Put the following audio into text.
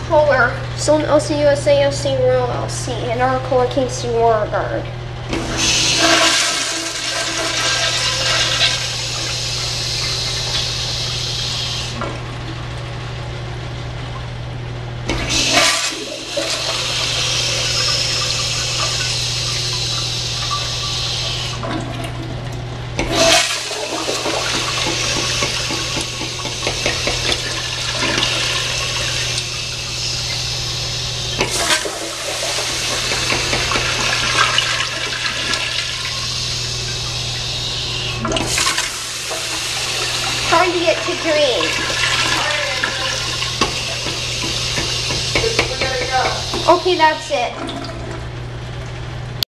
Kohler, Zone LC USA FC Royal LC, and our Kohler Kingston War Guard. Trying to get to green. Okay, that's it.